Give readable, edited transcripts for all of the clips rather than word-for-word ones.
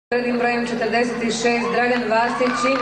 rednim brojem 46 Dragan Vasić i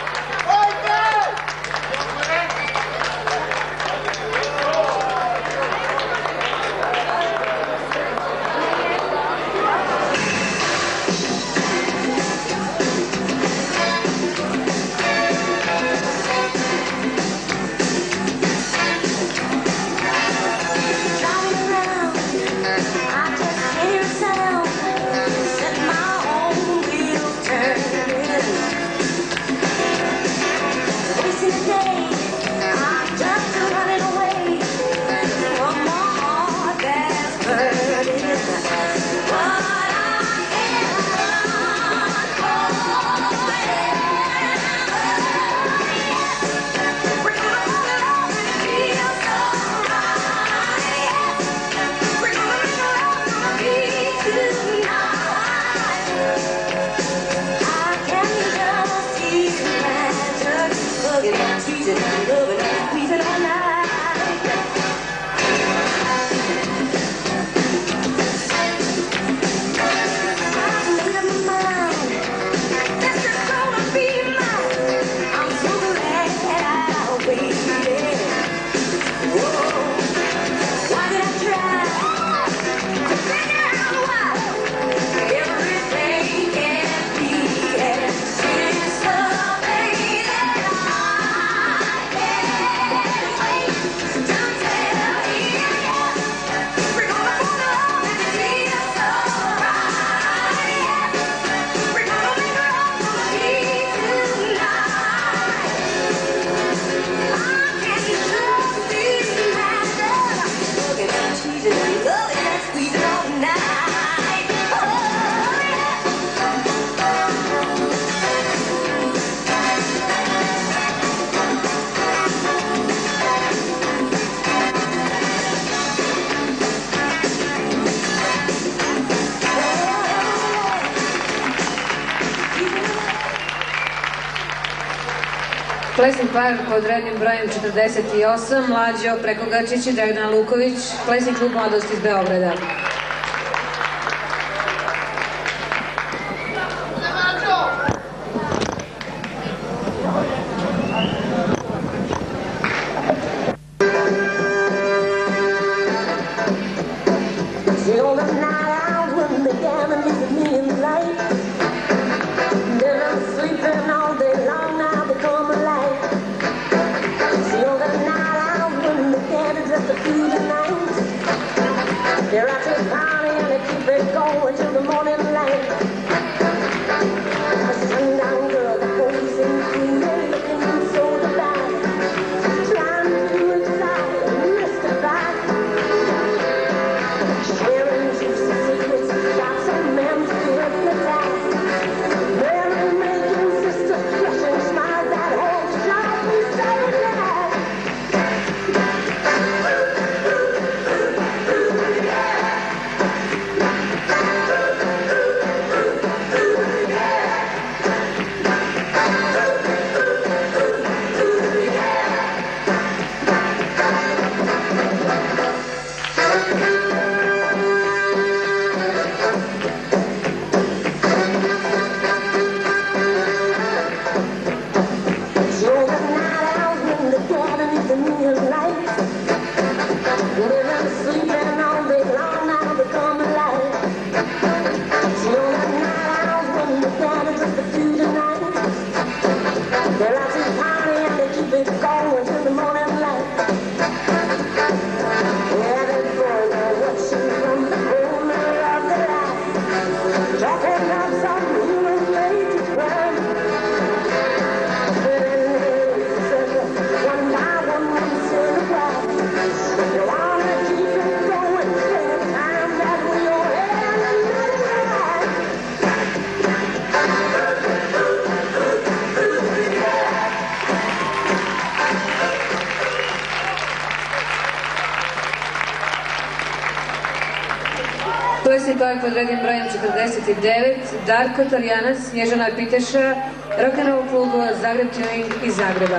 plesni par pod rednim brojem 48 Mlađo Prekogačić i Dragana Luković, plesni klub Mladost iz Beograda. They're out to party and they keep it going till the morning light. A sundown girl, the boys in green, they're looking so divine, trying to excite and mystify, sharing juicy secrets, got some men to hypnotize. Merry-making sisters, flashing smiles that hold sharp and so alive. Plesni par pod rednim brojem 49 Darko Talijanac, Snježana Piteša, rock'n'roll klub Zagreb Tuning iz Zagreba.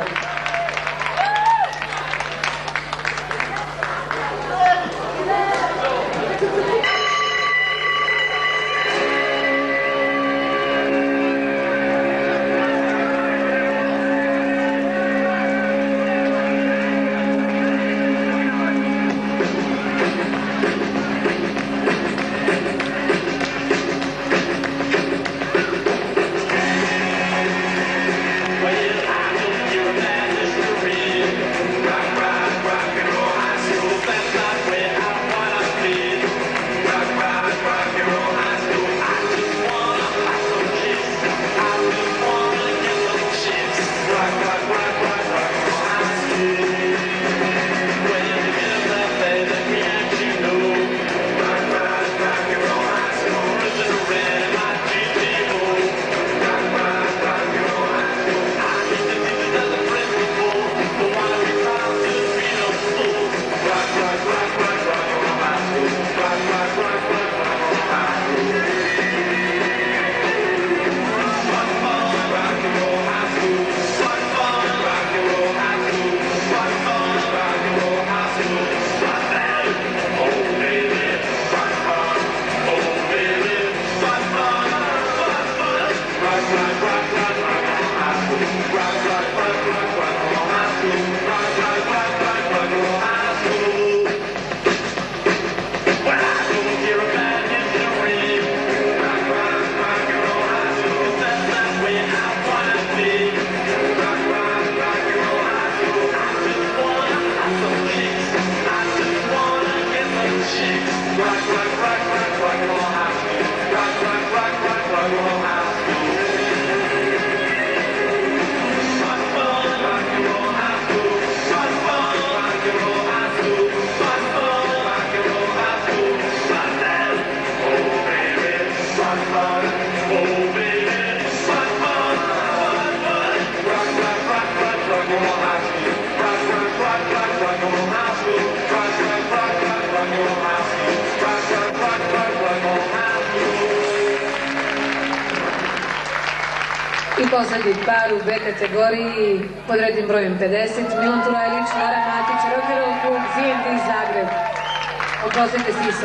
I poslednji par u B kategoriji pod rednim brojem 50, Milan Turajlić, Lara Matić, rock'n'roll klub ZND Zagreb. Oprostite Sisak.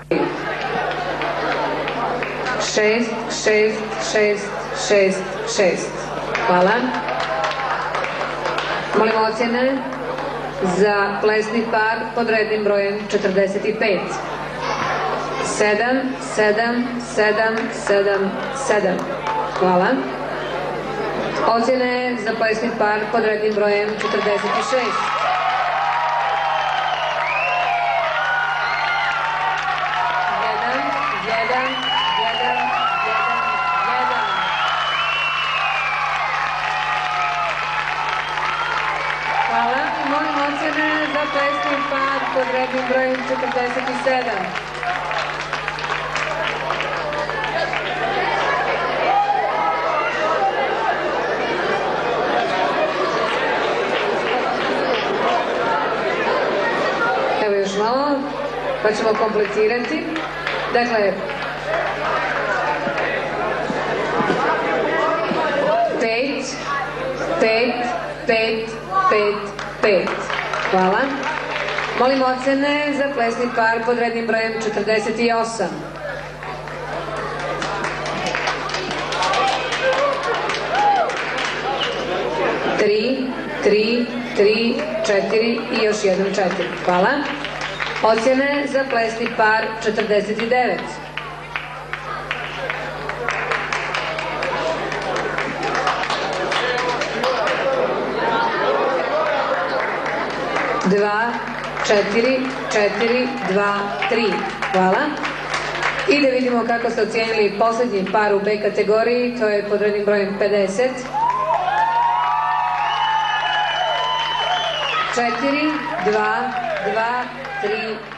6, 6, 6, 6, 6. Hvala. Molim ocjene za plesni par pod rednim brojem 45. 7, 7, 7, 7, 7. Hvala. Ocjene za plesni par pod rednim brojem 46. 1. Hvala. Molim ocjene za plesni par pod rednim brojem 47. Evo još malo, pa ćemo kompletirati. Dakle, 5, 5, 5, 5, 5. Hvala. Molim ocene za plesni par pod rednim brojem 48. 3, 3, 3, 4 i još jedan 4. Hvala. Ocjene za plesni par 49. 2, 4, 4, 2, 3. Hvala. I da vidimo kako ste ocijenili poslednji par u B kategoriji, to je pod rednim brojem 50. 4, 2, 2, 3,